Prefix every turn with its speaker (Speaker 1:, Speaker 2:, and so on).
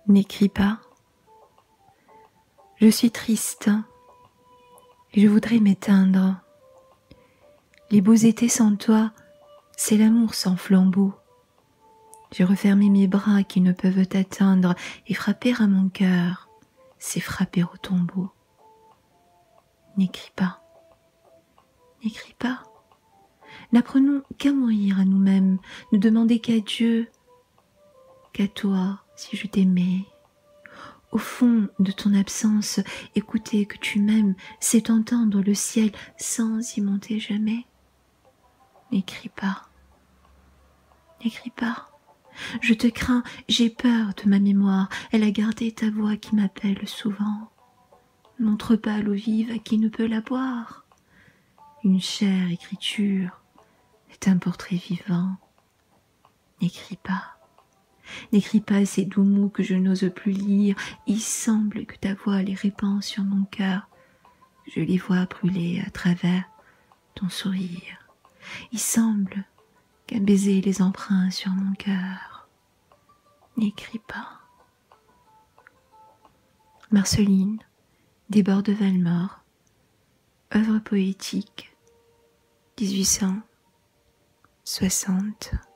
Speaker 1: N'écris pas. Je suis triste et je voudrais m'éteindre. Les beaux étés sans toi, c'est l'amour sans flambeau. J'ai refermé mes bras qui ne peuvent t'atteindre et frapper à mon cœur, c'est frapper au tombeau. N'écris pas, n'écris pas. N'apprenons qu'à mourir à nous-mêmes, ne demander qu'à Dieu, qu'à toi si je t'aimais. Au fond de ton absence, écouter que tu m'aimes, c'est entendre le ciel sans y monter jamais. N'écris pas, n'écris pas. Je te crains, j'ai peur de ma mémoire, elle a gardé ta voix qui m'appelle souvent. Montre pas l'eau vive à qui ne peut la boire. Une chère écriture est un portrait vivant. N'écris pas, n'écris pas ces doux mots que je n'ose plus lire. Il semble que ta voix les répand sur mon cœur. Je les vois brûler à travers ton sourire. Il semble qu'un baiser les empreint sur mon cœur. N'écris pas. Marceline, des bords de Valmore, œuvre poétique, 1860.